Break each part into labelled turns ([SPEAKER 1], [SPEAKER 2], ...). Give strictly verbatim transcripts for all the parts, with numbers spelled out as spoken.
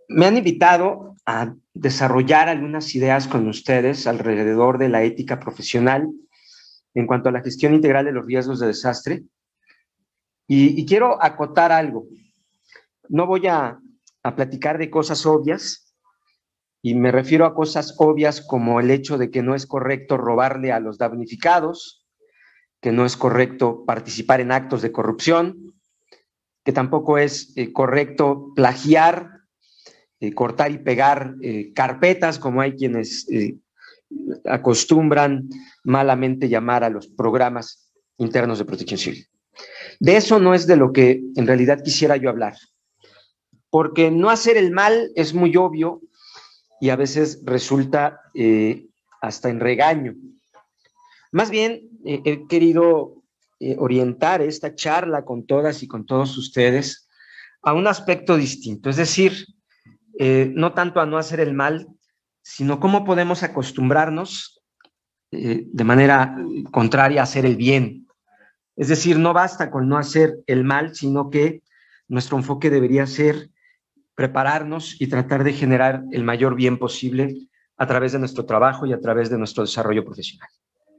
[SPEAKER 1] me han invitado a desarrollar algunas ideas con ustedes alrededor de la ética profesional en cuanto a la gestión integral de los riesgos de desastre. Y, y quiero acotar algo. No voy a, a platicar de cosas obvias, y me refiero a cosas obvias como el hecho de que no es correcto robarle a los damnificados, que no es correcto participar en actos de corrupción, que tampoco es eh, correcto plagiar, eh, cortar y pegar eh, carpetas, como hay quienes eh, acostumbran malamente llamar a los programas internos de protección civil. De eso no es de lo que en realidad quisiera yo hablar, porque no hacer el mal es muy obvio y a veces resulta eh, hasta en regaño. Más bien, eh, he querido eh, orientar esta charla con todas y con todos ustedes a un aspecto distinto, es decir, eh, no tanto a no hacer el mal, sino cómo podemos acostumbrarnos eh, de manera contraria a hacer el bien. Es decir, no basta con no hacer el mal, sino que nuestro enfoque debería ser prepararnos y tratar de generar el mayor bien posible a través de nuestro trabajo y a través de nuestro desarrollo profesional.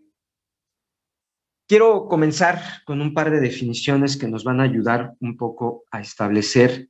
[SPEAKER 1] Quiero comenzar con un par de definiciones que nos van a ayudar un poco a establecer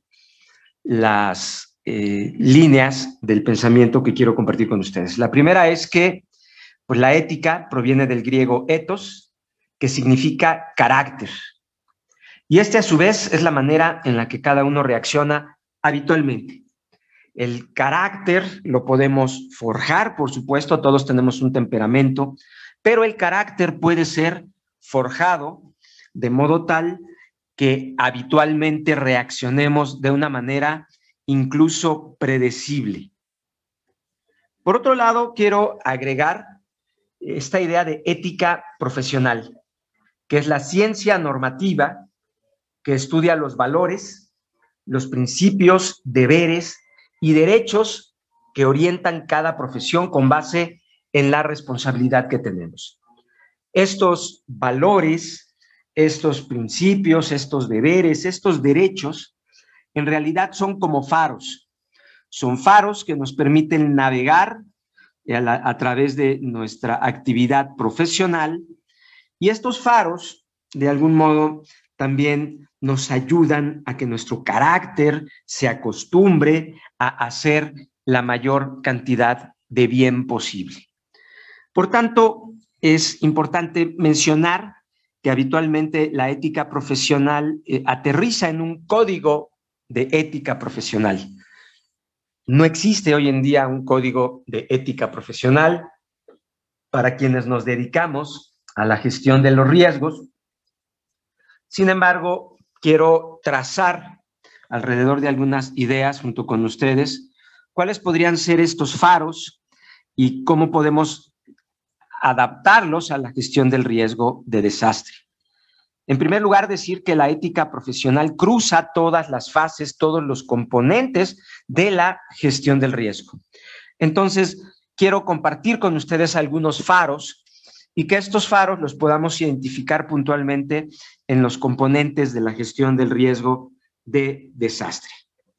[SPEAKER 1] las eh, líneas del pensamiento que quiero compartir con ustedes. La primera es que pues, la ética proviene del griego ethos, que significa carácter. Y este, a su vez, es la manera en la que cada uno reacciona habitualmente. El carácter lo podemos forjar, por supuesto, todos tenemos un temperamento, pero el carácter puede ser forjado de modo tal que habitualmente reaccionemos de una manera incluso predecible. Por otro lado, quiero agregar esta idea de ética profesional, que es la ciencia normativa que estudia los valores, los principios, deberes y derechos que orientan cada profesión con base en la responsabilidad que tenemos. Estos valores, estos principios, estos deberes, estos derechos, en realidad son como faros. Son faros que nos permiten navegar a, la, a través de nuestra actividad profesional, y estos faros, de algún modo, también nos ayudan a que nuestro carácter se acostumbre a hacer la mayor cantidad de bien posible. Por tanto, es importante mencionar que habitualmente la ética profesional eh, aterriza en un código de ética profesional. No existe hoy en día un código de ética profesional para quienes nos dedicamos a la gestión de los riesgos. Sin embargo, quiero trazar alrededor de algunas ideas junto con ustedes cuáles podrían ser estos faros y cómo podemos adaptarlos a la gestión del riesgo de desastre. En primer lugar, decir que la ética profesional cruza todas las fases, todos los componentes de la gestión del riesgo. Entonces, quiero compartir con ustedes algunos faros y que estos faros los podamos identificar puntualmente en los componentes de la gestión del riesgo de desastre.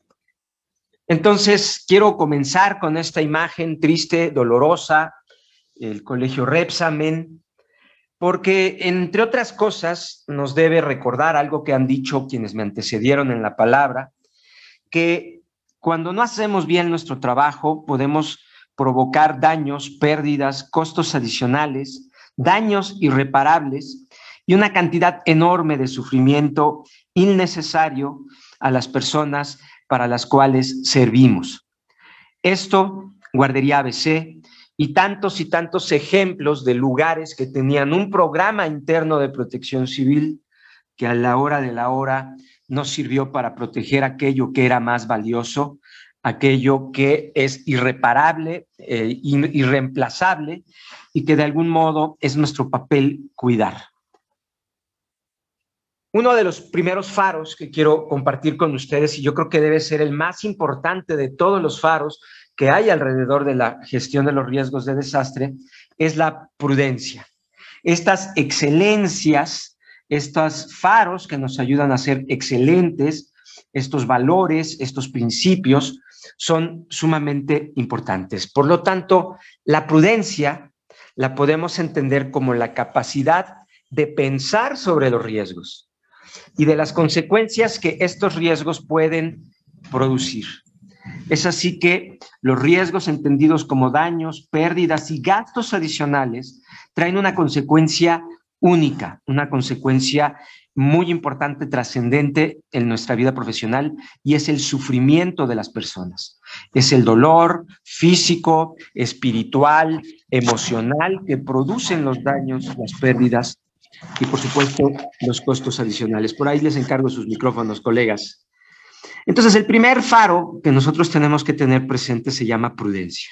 [SPEAKER 1] Entonces, quiero comenzar con esta imagen triste, dolorosa, el Colegio Repsamen, porque, entre otras cosas, nos debe recordar algo que han dicho quienes me antecedieron en la palabra, que cuando no hacemos bien nuestro trabajo, podemos provocar daños, pérdidas, costos adicionales, daños irreparables y una cantidad enorme de sufrimiento innecesario a las personas para las cuales servimos. Esto, Guardería A B C y tantos y tantos ejemplos de lugares que tenían un programa interno de protección civil que a la hora de la hora no sirvió para proteger aquello que era más valioso, aquello que es irreparable, eh, irreemplazable y que de algún modo es nuestro papel cuidar. Uno de los primeros faros que quiero compartir con ustedes, y yo creo que debe ser el más importante de todos los faros que hay alrededor de la gestión de los riesgos de desastre, es la prudencia. Estas excelencias, estos faros que nos ayudan a ser excelentes, estos valores, estos principios, son sumamente importantes. Por lo tanto, la prudencia la podemos entender como la capacidad de pensar sobre los riesgos y de las consecuencias que estos riesgos pueden producir. Es así que los riesgos entendidos como daños, pérdidas y gastos adicionales traen una consecuencia única, una consecuencia muy importante, trascendente en nuestra vida profesional, y es el sufrimiento de las personas. Es el dolor físico, espiritual, emocional que producen los daños, las pérdidas y, por supuesto, los costos adicionales. Por ahí les encargo sus micrófonos, colegas. Entonces, el primer faro que nosotros tenemos que tener presente se llama prudencia.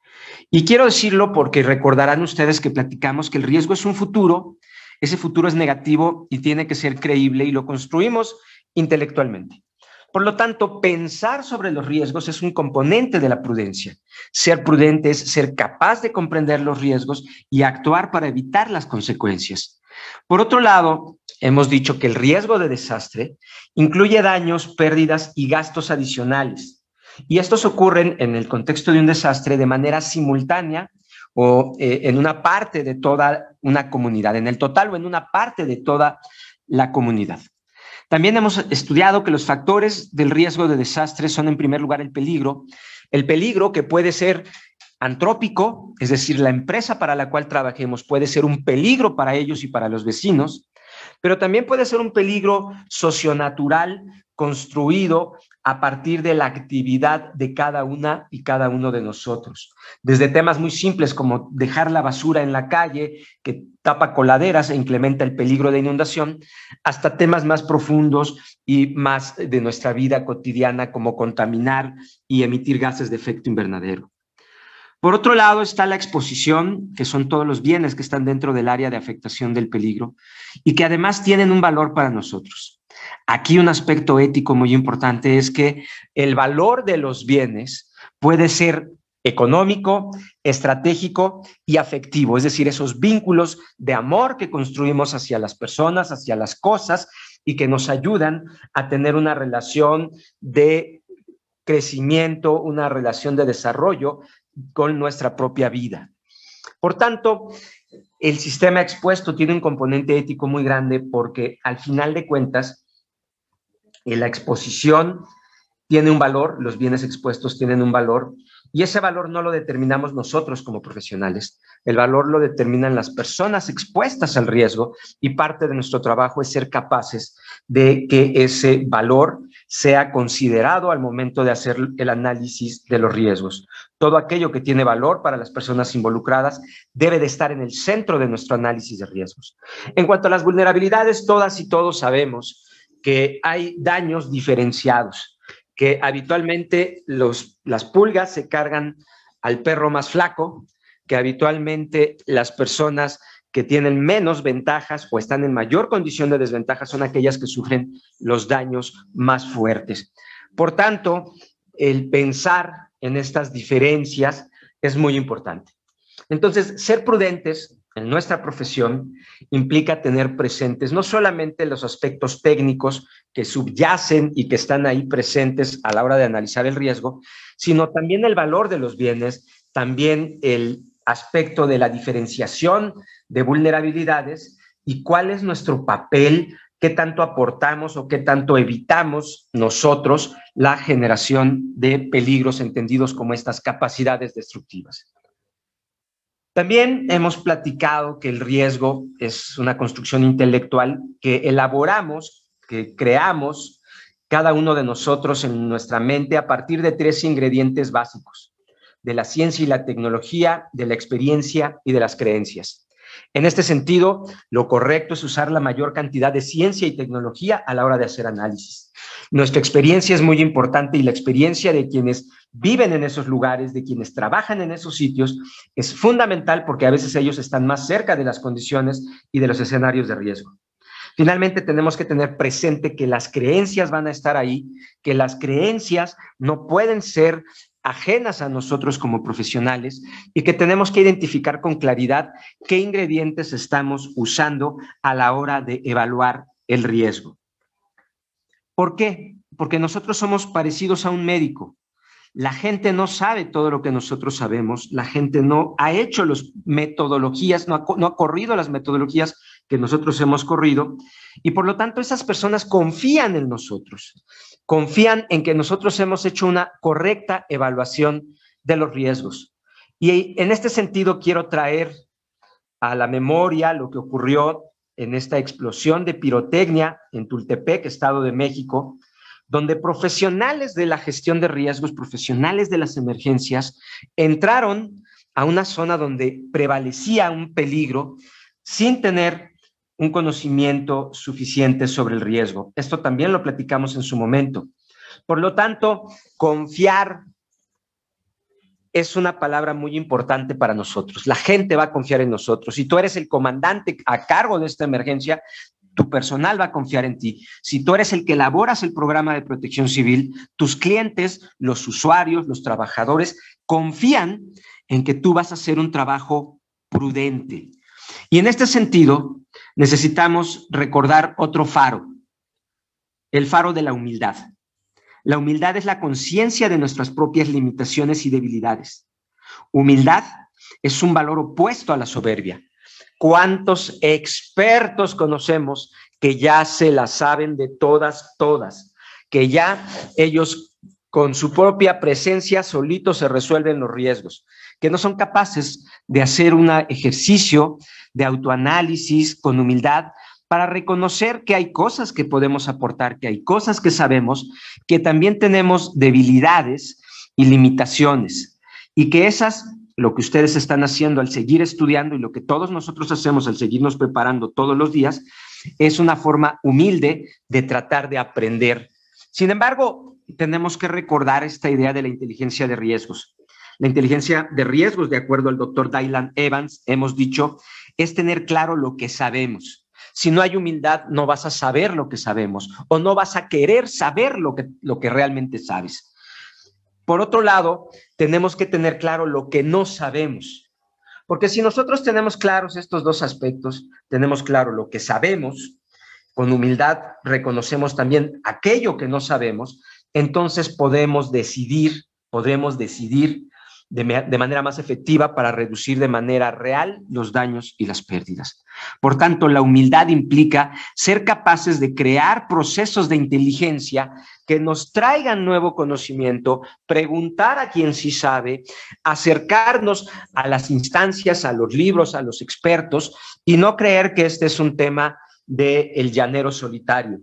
[SPEAKER 1] Y quiero decirlo porque recordarán ustedes que platicamos que el riesgo es un futuro, ese futuro es negativo y tiene que ser creíble y lo construimos intelectualmente. Por lo tanto, pensar sobre los riesgos es un componente de la prudencia. Ser prudente es ser capaz de comprender los riesgos y actuar para evitar las consecuencias. Por otro lado, hemos dicho que el riesgo de desastre incluye daños, pérdidas y gastos adicionales. Y estos ocurren en el contexto de un desastre de manera simultánea o eh, en una parte de toda una comunidad, en el total o en una parte de toda la comunidad. También hemos estudiado que los factores del riesgo de desastre son, en primer lugar, el peligro. El peligro que puede ser antrópico, es decir, la empresa para la cual trabajemos puede ser un peligro para ellos y para los vecinos, pero también puede ser un peligro socionatural construido a partir de la actividad de cada una y cada uno de nosotros. Desde temas muy simples como dejar la basura en la calle, que tapa coladeras e incrementa el peligro de inundación, hasta temas más profundos y más de nuestra vida cotidiana, como contaminar y emitir gases de efecto invernadero. Por otro lado está la exposición, que son todos los bienes que están dentro del área de afectación del peligro y que además tienen un valor para nosotros. Aquí un aspecto ético muy importante es que el valor de los bienes puede ser económico, estratégico y afectivo, es decir, esos vínculos de amor que construimos hacia las personas, hacia las cosas y que nos ayudan a tener una relación de crecimiento, una relación de desarrollo con nuestra propia vida. Por tanto, el sistema expuesto tiene un componente ético muy grande porque al final de cuentas, la exposición tiene un valor, los bienes expuestos tienen un valor y ese valor no lo determinamos nosotros como profesionales, el valor lo determinan las personas expuestas al riesgo y parte de nuestro trabajo es ser capaces de que ese valor sea considerado al momento de hacer el análisis de los riesgos. Todo aquello que tiene valor para las personas involucradas debe de estar en el centro de nuestro análisis de riesgos. En cuanto a las vulnerabilidades, todas y todos sabemos que hay daños diferenciados, que habitualmente los, las pulgas se cargan al perro más flaco, que habitualmente las personas que tienen menos ventajas o están en mayor condición de desventaja son aquellas que sufren los daños más fuertes. Por tanto, el pensar en estas diferencias es muy importante. Entonces, ser prudentes en nuestra profesión implica tener presentes no solamente los aspectos técnicos que subyacen y que están ahí presentes a la hora de analizar el riesgo, sino también el valor de los bienes, también el aspecto de la diferenciación de vulnerabilidades y cuál es nuestro papel, qué tanto aportamos o qué tanto evitamos nosotros la generación de peligros entendidos como estas capacidades destructivas. También hemos platicado que el riesgo es una construcción intelectual que elaboramos, que creamos cada uno de nosotros en nuestra mente a partir de tres ingredientes básicos: de la ciencia y la tecnología, de la experiencia y de las creencias. En este sentido, lo correcto es usar la mayor cantidad de ciencia y tecnología a la hora de hacer análisis. Nuestra experiencia es muy importante y la experiencia de quienes viven en esos lugares, de quienes trabajan en esos sitios, es fundamental porque a veces ellos están más cerca de las condiciones y de los escenarios de riesgo. Finalmente, tenemos que tener presente que las creencias van a estar ahí, que las creencias no pueden ser ajenas a nosotros como profesionales y que tenemos que identificar con claridad qué ingredientes estamos usando a la hora de evaluar el riesgo. ¿Por qué? Porque nosotros somos parecidos a un médico. La gente no sabe todo lo que nosotros sabemos, la gente no ha hecho las metodologías, no ha, no ha corrido las metodologías que nosotros hemos corrido, y por lo tanto esas personas confían en nosotros, confían en que nosotros hemos hecho una correcta evaluación de los riesgos. Y en este sentido quiero traer a la memoria lo que ocurrió en esta explosión de pirotecnia en Tultepec, Estado de México, donde profesionales de la gestión de riesgos, profesionales de las emergencias, entraron a una zona donde prevalecía un peligro sin tener un conocimiento suficiente sobre el riesgo. Esto también lo platicamos en su momento. Por lo tanto, confiar es una palabra muy importante para nosotros. La gente va a confiar en nosotros. Si tú eres el comandante a cargo de esta emergencia, tu personal va a confiar en ti. Si tú eres el que elaboras el programa de protección civil, tus clientes, los usuarios, los trabajadores, confían en que tú vas a hacer un trabajo prudente. Y en este sentido, necesitamos recordar otro faro, el faro de la humildad. La humildad es la conciencia de nuestras propias limitaciones y debilidades. Humildad es un valor opuesto a la soberbia. ¿Cuántos expertos conocemos que ya se la saben de todas, todas? Que ya ellos con su propia presencia solitos se resuelven los riesgos, que no son capaces de hacer un ejercicio de autoanálisis con humildad para reconocer que hay cosas que podemos aportar, que hay cosas que sabemos, que también tenemos debilidades y limitaciones, y que esas, lo que ustedes están haciendo al seguir estudiando y lo que todos nosotros hacemos al seguirnos preparando todos los días, es una forma humilde de tratar de aprender. Sin embargo, tenemos que recordar esta idea de la inteligencia de riesgos. La inteligencia de riesgos, de acuerdo al doctor Dylan Evans, hemos dicho, es tener claro lo que sabemos. Si no hay humildad, no vas a saber lo que sabemos o no vas a querer saber lo que, lo que realmente sabes. Por otro lado, tenemos que tener claro lo que no sabemos, porque si nosotros tenemos claros estos dos aspectos, tenemos claro lo que sabemos, con humildad reconocemos también aquello que no sabemos, entonces podemos decidir, podremos decidir de, de manera más efectiva para reducir de manera real los daños y las pérdidas. Por tanto, la humildad implica ser capaces de crear procesos de inteligencia que nos traigan nuevo conocimiento, preguntar a quien sí sabe, acercarnos a las instancias, a los libros, a los expertos y no creer que este es un tema del llanero solitario.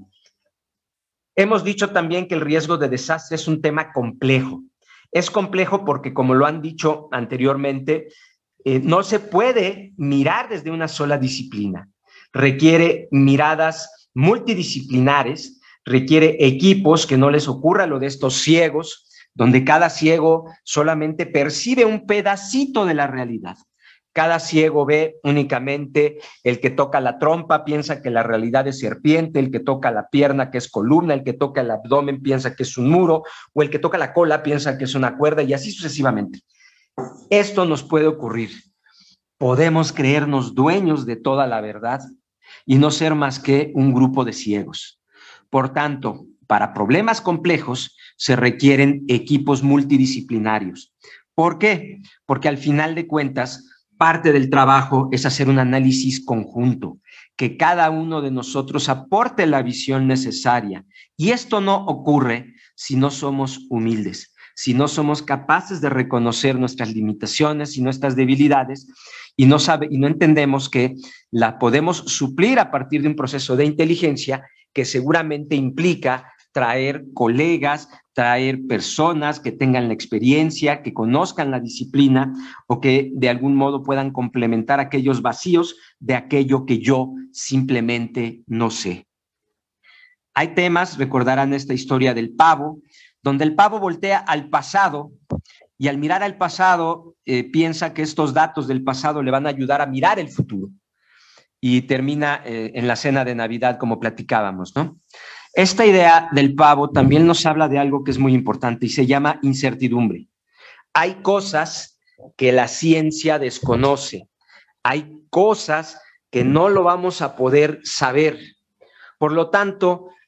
[SPEAKER 1] Hemos dicho también que el riesgo de desastre es un tema complejo. Es complejo porque, como lo han dicho anteriormente, eh, no se puede mirar desde una sola disciplina. Requiere miradas multidisciplinares, requiere equipos, que no les ocurra lo de estos ciegos, donde cada ciego solamente percibe un pedacito de la realidad. Cada ciego ve únicamente el que toca la trompa, piensa que la realidad es serpiente, el que toca la pierna que es columna, el que toca el abdomen piensa que es un muro, o el que toca la cola piensa que es una cuerda, y así sucesivamente. Esto nos puede ocurrir. Podemos creernos dueños de toda la verdad y no ser más que un grupo de ciegos. Por tanto, para problemas complejos se requieren equipos multidisciplinarios. ¿Por qué? Porque al final de cuentas, parte del trabajo es hacer un análisis conjunto, que cada uno de nosotros aporte la visión necesaria. Y esto no ocurre si no somos humildes, si no somos capaces de reconocer nuestras limitaciones y nuestras debilidades y no, sabe, y no entendemos que la podemos suplir a partir de un proceso de inteligencia que seguramente implica traer colegas, traer personas que tengan la experiencia, que conozcan la disciplina o que de algún modo puedan complementar aquellos vacíos de aquello que yo simplemente no sé. Hay temas, recordarán esta historia del pavo, donde el pavo voltea al pasado y al mirar al pasado eh, piensa que estos datos del pasado le van a ayudar a mirar el futuro. Y termina eh, en la cena de Navidad como platicábamos, ¿no? Esta idea del pavo también nos habla de algo que es muy importante y se llama incertidumbre. Hay cosas que la ciencia desconoce, hay cosas que no lo vamos a poder saber. Por lo tanto,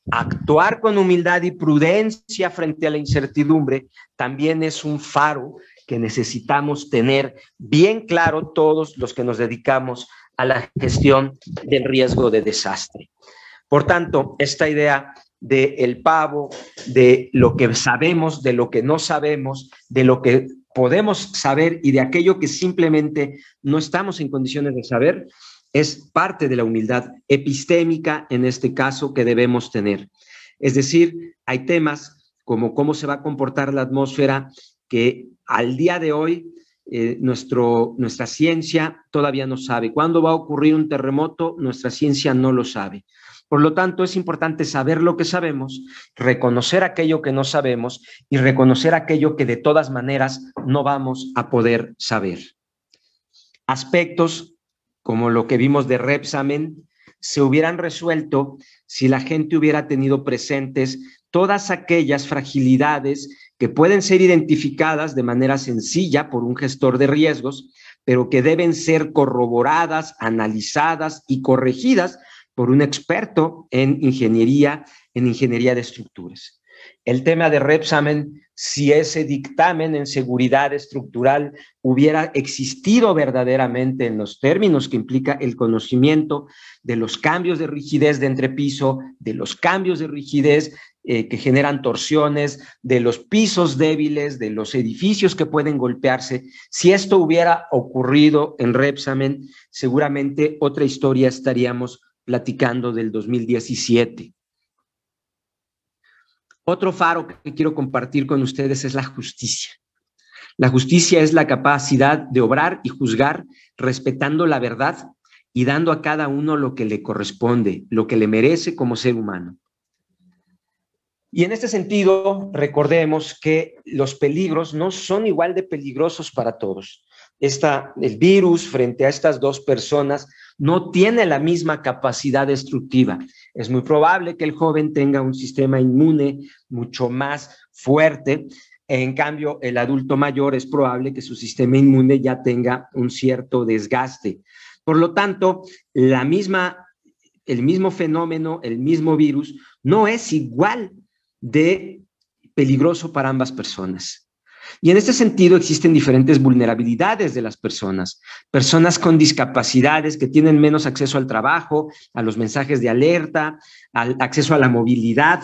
[SPEAKER 1] Actuar con humildad y prudencia frente a la incertidumbre también es un faro que necesitamos tener bien claro todos los que nos dedicamos a la gestión del riesgo de desastre. Por tanto, esta idea del pavo, de lo que sabemos, de lo que no sabemos, de lo que podemos saber y de aquello que simplemente no estamos en condiciones de saber, es parte de la humildad epistémica, en este caso, que debemos tener. Es decir, hay temas como cómo se va a comportar la atmósfera que al día de hoy eh, nuestro, nuestra ciencia todavía no sabe. ¿Cuándo va a ocurrir un terremoto? Nuestra ciencia no lo sabe. Por lo tanto, es importante saber lo que sabemos, reconocer aquello que no sabemos y reconocer aquello que de todas maneras no vamos a poder saber. Aspectos como lo que vimos de Repsamen se hubieran resuelto si la gente hubiera tenido presentes todas aquellas fragilidades que pueden ser identificadas de manera sencilla por un gestor de riesgos, pero que deben ser corroboradas, analizadas y corregidas por un experto en ingeniería, en ingeniería de estructuras. El tema de Repsamen, si ese dictamen en seguridad estructural hubiera existido verdaderamente en los términos que implica el conocimiento de los cambios de rigidez de entrepiso, de los cambios de rigidez eh, que generan torsiones, de los pisos débiles, de los edificios que pueden golpearse, si esto hubiera ocurrido en Repsamen, seguramente otra historia estaríamos platicando del dos mil diecisiete. Otro faro que quiero compartir con ustedes es la justicia. La justicia es la capacidad de obrar y juzgar respetando la verdad y dando a cada uno lo que le corresponde, lo que le merece como ser humano. Y en este sentido, recordemos que los peligros no son igual de peligrosos para todos. Esta, el virus frente a estas dos personas no tiene la misma capacidad destructiva. Es muy probable que el joven tenga un sistema inmune mucho más fuerte. En cambio, el adulto mayor es probable que su sistema inmune ya tenga un cierto desgaste. Por lo tanto, la misma, el mismo fenómeno, el mismo virus, no es igual de peligroso para ambas personas. Y en este sentido existen diferentes vulnerabilidades de las personas. Personas con discapacidades que tienen menos acceso al trabajo, a los mensajes de alerta, al acceso a la movilidad,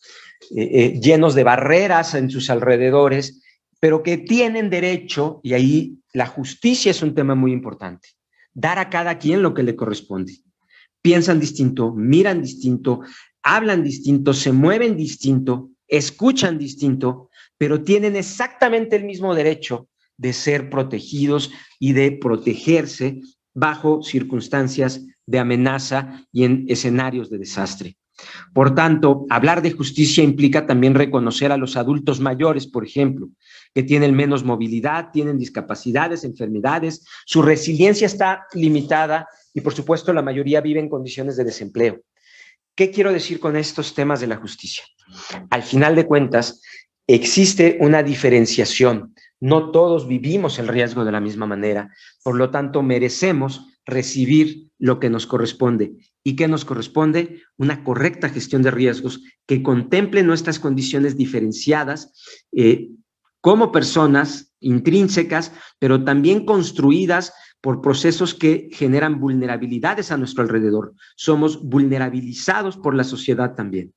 [SPEAKER 1] eh, eh, llenos de barreras en sus alrededores, pero que tienen derecho, y ahí la justicia es un tema muy importante, dar a cada quien lo que le corresponde. Piensan distinto, miran distinto, hablan distinto, se mueven distinto, escuchan distinto, pero tienen exactamente el mismo derecho de ser protegidos y de protegerse bajo circunstancias de amenaza y en escenarios de desastre. Por tanto, hablar de justicia implica también reconocer a los adultos mayores, por ejemplo, que tienen menos movilidad, tienen discapacidades, enfermedades, su resiliencia está limitada y, por supuesto, la mayoría vive en condiciones de desempleo. ¿Qué quiero decir con estos temas de la justicia? Al final de cuentas, existe una diferenciación. No todos vivimos el riesgo de la misma manera. Por lo tanto, merecemos recibir lo que nos corresponde. ¿Y qué nos corresponde? Una correcta gestión de riesgos que contemple nuestras condiciones diferenciadas eh, como personas intrínsecas, pero también construidas por procesos que generan vulnerabilidades a nuestro alrededor. Somos vulnerabilizados por la sociedad también.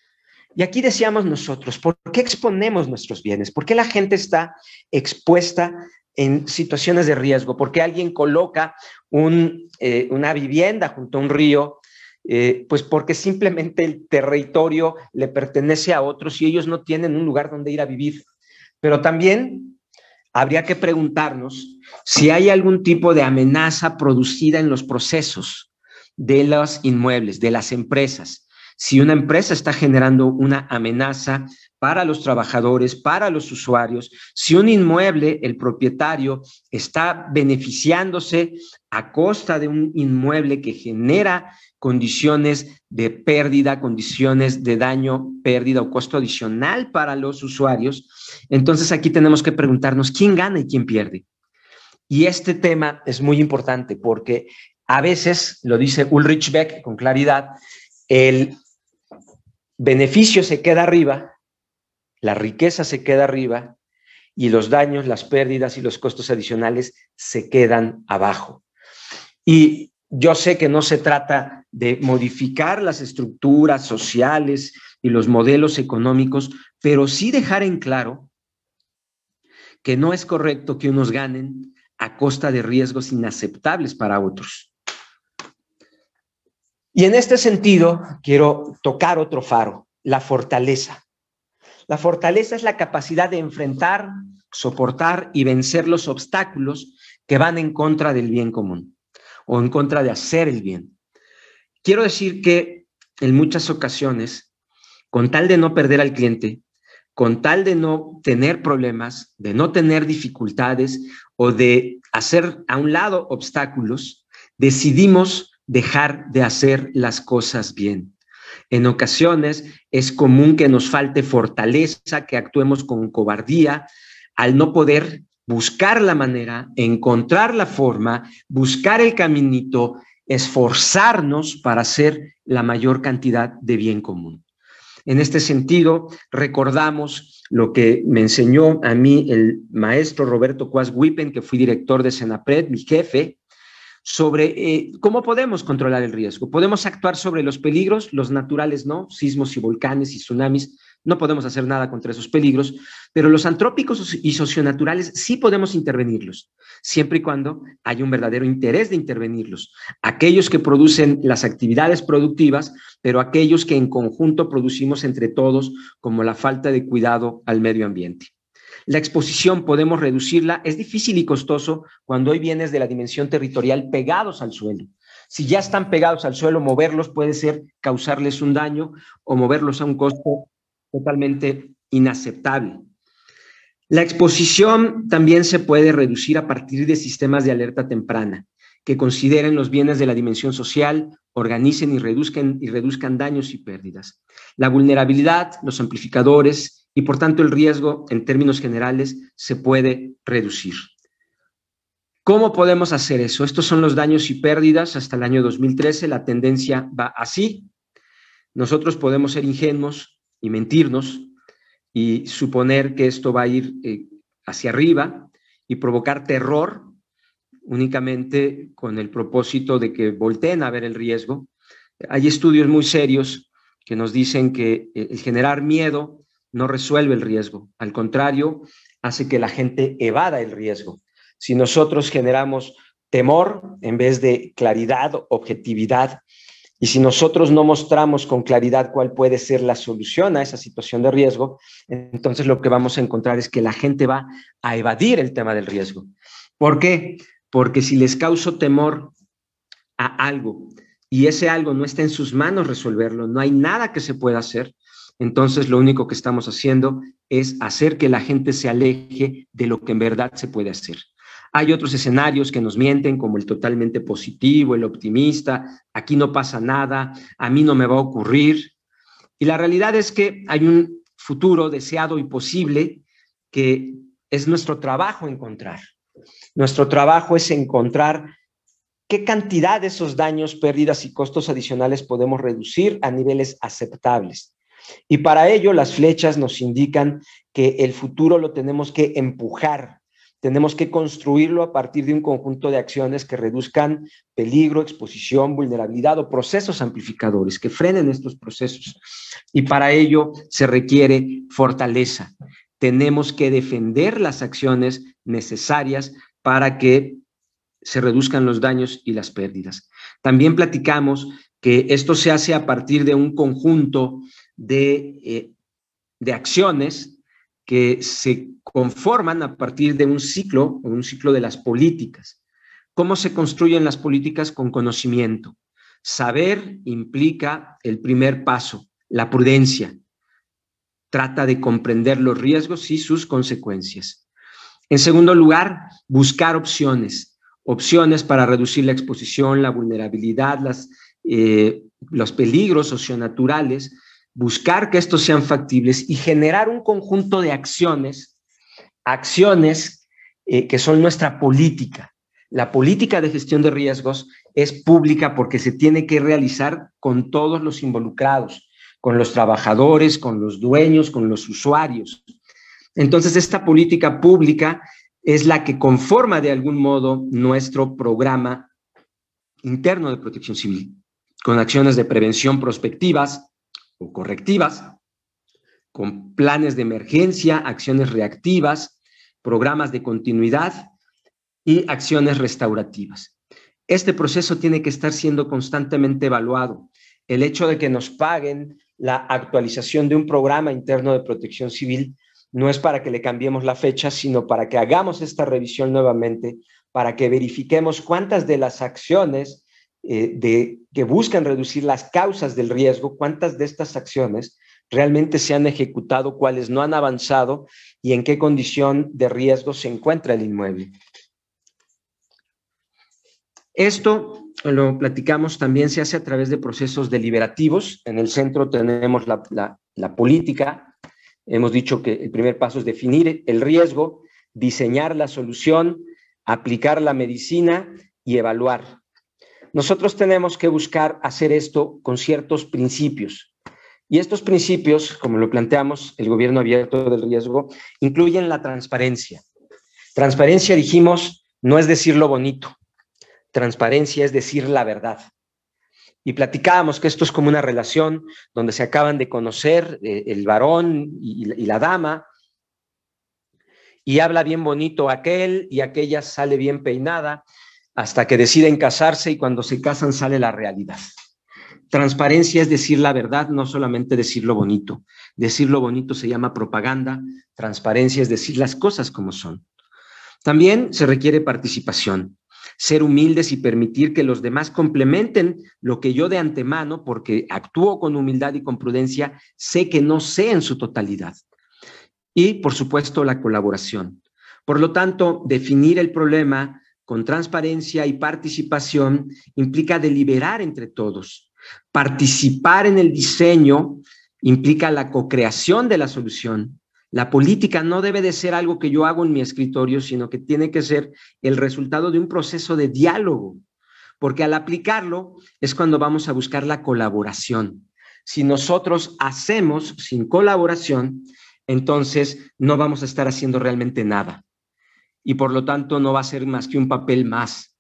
[SPEAKER 1] Y aquí decíamos nosotros, ¿por qué exponemos nuestros bienes? ¿Por qué la gente está expuesta en situaciones de riesgo? ¿Por qué alguien coloca un, eh, una vivienda junto a un río? Eh, pues porque simplemente el territorio le pertenece a otros y ellos no tienen un lugar donde ir a vivir. Pero también habría que preguntarnos si hay algún tipo de amenaza producida en los procesos de los inmuebles, de las empresas. Si una empresa está generando una amenaza para los trabajadores, para los usuarios, si un inmueble, el propietario, está beneficiándose a costa de un inmueble que genera condiciones de pérdida, condiciones de daño, pérdida o costo adicional para los usuarios, entonces aquí tenemos que preguntarnos quién gana y quién pierde. Y este tema es muy importante porque a veces, lo dice Ulrich Beck con claridad, el beneficio se queda arriba, la riqueza se queda arriba y los daños, las pérdidas y los costos adicionales se quedan abajo. Y yo sé que no se trata de modificar las estructuras sociales y los modelos económicos, pero sí dejar en claro que no es correcto que unos ganen a costa de riesgos inaceptables para otros. Y en este sentido, quiero tocar otro faro, la fortaleza. La fortaleza es la capacidad de enfrentar, soportar y vencer los obstáculos que van en contra del bien común o en contra de hacer el bien. Quiero decir que en muchas ocasiones, con tal de no perder al cliente, con tal de no tener problemas, de no tener dificultades o de hacer a un lado obstáculos, decidimos dejar de hacer las cosas bien. En ocasiones es común que nos falte fortaleza, que actuemos con cobardía, al no poder buscar la manera, encontrar la forma, buscar el caminito, esforzarnos para hacer la mayor cantidad de bien común. En este sentido, recordamos lo que me enseñó a mí el maestro Roberto Cuas Wippen, que fui director de Senapred, mi jefe, sobre eh, cómo podemos controlar el riesgo. Podemos actuar sobre los peligros, los naturales no, sismos y volcanes y tsunamis, no podemos hacer nada contra esos peligros, pero los antrópicos y socionaturales sí podemos intervenirlos, siempre y cuando haya un verdadero interés de intervenirlos. Aquellos que producen las actividades productivas, pero aquellos que en conjunto producimos entre todos, como la falta de cuidado al medio ambiente. La exposición podemos reducirla, es difícil y costoso cuando hay bienes de la dimensión territorial pegados al suelo. Si ya están pegados al suelo, moverlos puede ser causarles un daño o moverlos a un costo totalmente inaceptable. La exposición también se puede reducir a partir de sistemas de alerta temprana que consideren los bienes de la dimensión social, organicen y reduzcan, y reduzcan daños y pérdidas. La vulnerabilidad, los amplificadores y por tanto el riesgo en términos generales se puede reducir. ¿Cómo podemos hacer eso? Estos son los daños y pérdidas hasta el año dos mil trece, la tendencia va así. Nosotros podemos ser ingenuos y mentirnos y suponer que esto va a ir eh, hacia arriba y provocar terror únicamente con el propósito de que volteen a ver el riesgo. Hay estudios muy serios que nos dicen que el generar miedo no resuelve el riesgo, al contrario, hace que la gente evada el riesgo. Si nosotros generamos temor en vez de claridad, objetividad, y si nosotros no mostramos con claridad cuál puede ser la solución a esa situación de riesgo, entonces lo que vamos a encontrar es que la gente va a evadir el tema del riesgo. ¿Por qué? Porque si les causo temor a algo y ese algo no está en sus manos resolverlo, no hay nada que se pueda hacer, entonces lo único que estamos haciendo es hacer que la gente se aleje de lo que en verdad se puede hacer. Hay otros escenarios que nos mienten, como el totalmente positivo, el optimista, aquí no pasa nada, a mí no me va a ocurrir. Y la realidad es que hay un futuro deseado y posible que es nuestro trabajo encontrar. Nuestro trabajo es encontrar qué cantidad de esos daños, pérdidas y costos adicionales podemos reducir a niveles aceptables. Y para ello las flechas nos indican que el futuro lo tenemos que empujar, tenemos que construirlo a partir de un conjunto de acciones que reduzcan peligro, exposición, vulnerabilidad o procesos amplificadores, que frenen estos procesos. Y para ello se requiere fortaleza. Tenemos que defender las acciones necesarias para que se reduzcan los daños y las pérdidas. También platicamos que esto se hace a partir de un conjunto de, eh, de acciones que se conforman a partir de un ciclo, un ciclo de las políticas. ¿Cómo se construyen las políticas? Con conocimiento. Saber implica el primer paso, la prudencia. Trata de comprender los riesgos y sus consecuencias. En segundo lugar, buscar opciones. Opciones para reducir la exposición, la vulnerabilidad, las, eh, los peligros socionaturales, buscar que estos sean factibles y generar un conjunto de acciones, acciones eh, que son nuestra política. La política de gestión de riesgos es pública porque se tiene que realizar con todos los involucrados. con los trabajadores, con los dueños, con los usuarios. Entonces, esta política pública es la que conforma de algún modo nuestro programa interno de protección civil, con acciones de prevención prospectivas o correctivas, con planes de emergencia, acciones reactivas, programas de continuidad y acciones restaurativas. Este proceso tiene que estar siendo constantemente evaluado. El hecho de que nos paguen la actualización de un programa interno de protección civil no es para que le cambiemos la fecha, sino para que hagamos esta revisión nuevamente, para que verifiquemos cuántas de las acciones eh, de, que buscan reducir las causas del riesgo, cuántas de estas acciones realmente se han ejecutado, cuáles no han avanzado y en qué condición de riesgo se encuentra el inmueble. Esto lo platicamos también, se hace a través de procesos deliberativos. En el centro tenemos la, la, la política. Hemos dicho que el primer paso es definir el riesgo, diseñar la solución, aplicar la medicina y evaluar. Nosotros tenemos que buscar hacer esto con ciertos principios. Y estos principios, como lo planteamos, el gobierno abierto del riesgo, incluyen la transparencia. Transparencia, dijimos, no es decir lo bonito. Transparencia es decir la verdad. Y platicábamos que esto es como una relación donde se acaban de conocer eh, el varón y, y la dama, y habla bien bonito aquel y aquella sale bien peinada hasta que deciden casarse y cuando se casan sale la realidad. Transparencia es decir la verdad, no solamente decir lo bonito. Decir lo bonito se llama propaganda, transparencia es decir las cosas como son. También se requiere participación. Ser humildes y permitir que los demás complementen lo que yo de antemano, porque actúo con humildad y con prudencia, sé que no sé en su totalidad. Y, por supuesto, la colaboración. Por lo tanto, definir el problema con transparencia y participación implica deliberar entre todos. Participar en el diseño implica la co-creación de la solución. La política no debe de ser algo que yo hago en mi escritorio, sino que tiene que ser el resultado de un proceso de diálogo, porque al aplicarlo es cuando vamos a buscar la colaboración. Si nosotros hacemos sin colaboración, entonces no vamos a estar haciendo realmente nada y por lo tanto no va a ser más que un papel más.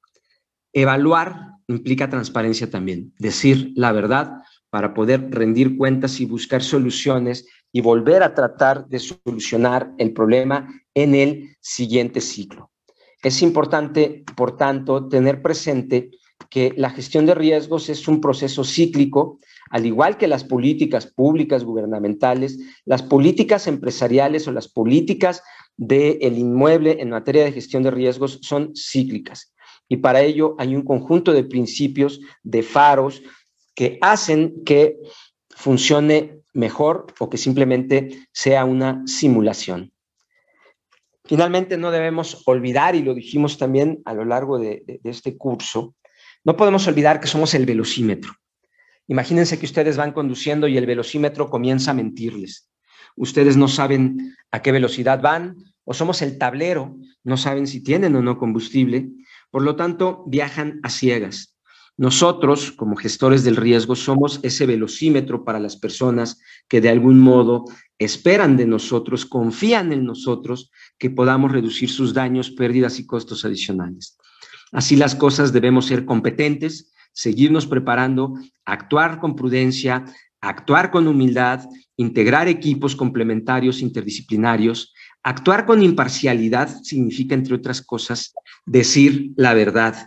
[SPEAKER 1] Evaluar implica transparencia también, decir la verdad para poder rendir cuentas y buscar soluciones y volver a tratar de solucionar el problema en el siguiente ciclo. Es importante, por tanto, tener presente que la gestión de riesgos es un proceso cíclico, al igual que las políticas públicas gubernamentales, las políticas empresariales o las políticas del inmueble en materia de gestión de riesgos son cíclicas. Y para ello hay un conjunto de principios, de faros, que hacen que funcione mejor o que simplemente sea una simulación. Finalmente, no debemos olvidar, y lo dijimos también a lo largo de, de, de este curso, no podemos olvidar que somos el velocímetro. Imagínense que ustedes van conduciendo y el velocímetro comienza a mentirles. Ustedes no saben a qué velocidad van, o somos el tablero, no saben si tienen o no combustible, por lo tanto, viajan a ciegas. Nosotros, como gestores del riesgo, somos ese velocímetro para las personas que de algún modo esperan de nosotros, confían en nosotros, que podamos reducir sus daños, pérdidas y costos adicionales. Así las cosas, debemos ser competentes, seguirnos preparando, actuar con prudencia, actuar con humildad, integrar equipos complementarios interdisciplinarios, actuar con imparcialidad significa, entre otras cosas, decir la verdad.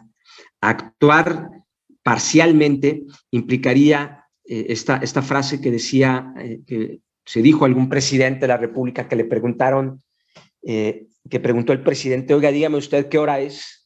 [SPEAKER 1] Actuar parcialmente implicaría eh, esta, esta frase que decía, eh, que se dijo a algún presidente de la República que le preguntaron, eh, que preguntó el presidente, oiga, dígame usted qué hora es.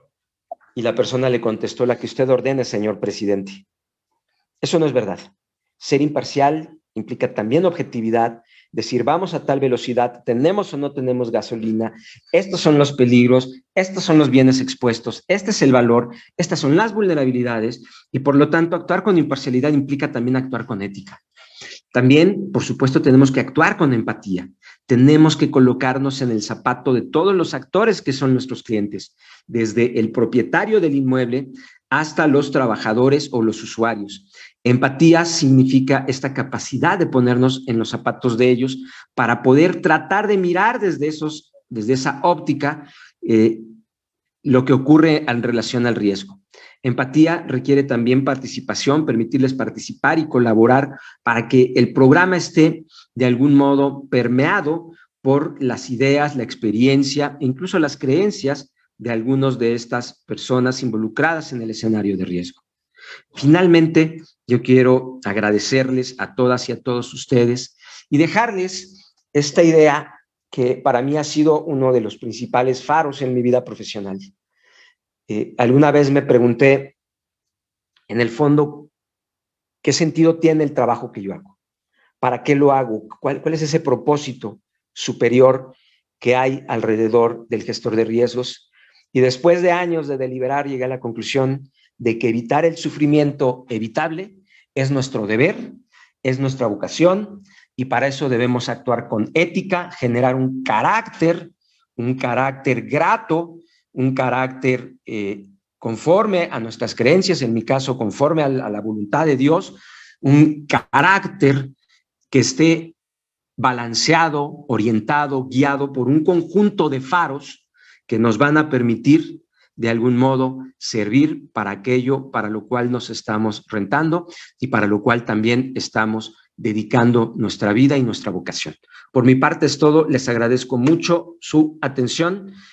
[SPEAKER 1] Y la persona le contestó, la que usted ordene, señor presidente. Eso no es verdad. Ser imparcial implica también objetividad, decir, vamos a tal velocidad, tenemos o no tenemos gasolina, estos son los peligros, estos son los bienes expuestos, este es el valor, estas son las vulnerabilidades, y por lo tanto actuar con imparcialidad implica también actuar con ética. También, por supuesto, tenemos que actuar con empatía. Tenemos que colocarnos en el zapato de todos los actores que son nuestros clientes, desde el propietario del inmueble hasta los trabajadores o los usuarios. Empatía significa esta capacidad de ponernos en los zapatos de ellos para poder tratar de mirar desde, esos, desde esa óptica eh, lo que ocurre en relación al riesgo. Empatía requiere también participación, permitirles participar y colaborar para que el programa esté de algún modo permeado por las ideas, la experiencia e incluso las creencias de algunas de estas personas involucradas en el escenario de riesgo. Finalmente, yo quiero agradecerles a todas y a todos ustedes y dejarles esta idea que para mí ha sido uno de los principales faros en mi vida profesional. Eh, alguna vez me pregunté, en el fondo, ¿qué sentido tiene el trabajo que yo hago? ¿Para qué lo hago? ¿Cuál, cuál es ese propósito superior que hay alrededor del gestor de riesgos? Y después de años de deliberar, llegué a la conclusión de que evitar el sufrimiento evitable es nuestro deber, es nuestra vocación, y para eso debemos actuar con ética, generar un carácter, un carácter grato, un carácter eh, conforme a nuestras creencias, en mi caso conforme a la, a la voluntad de Dios, un carácter que esté balanceado, orientado, guiado por un conjunto de faros que nos van a permitir de algún modo servir para aquello para lo cual nos estamos rentando y para lo cual también estamos dedicando nuestra vida y nuestra vocación. Por mi parte es todo, les agradezco mucho su atención